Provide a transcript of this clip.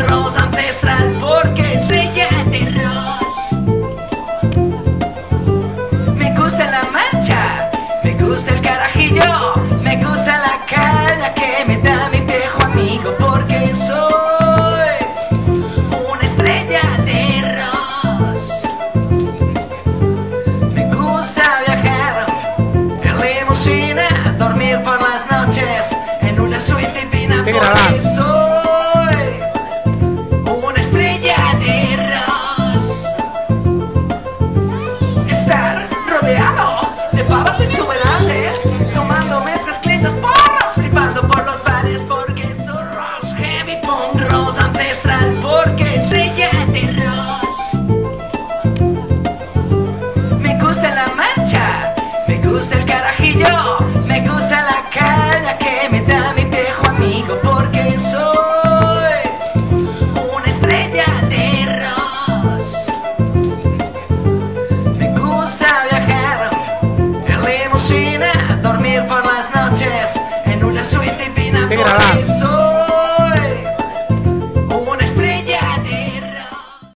rosa ancestral porque sella de ros. Me gusta la mancha, me gusta el carajillo, me gusta la caña que me da mi viejo amigo porque soy una estrella de ros. Me gusta viajar en limusina, dormir por las noches en una suite divina porque soy una estrella de ros. Estar rodeado de pavas exuberantes, tomando mezclas, clientes, porros, flipando por los bares porque soy ros, heavy punk, rosa ancestral porque sella de ros. Me gusta la mancha, me gusta el carajillo, me gusta la caña que me da mi viejo amigo porque soy una estrella de ros. Me gusta viajar en limusina, dormir por las noches en una suite divina porque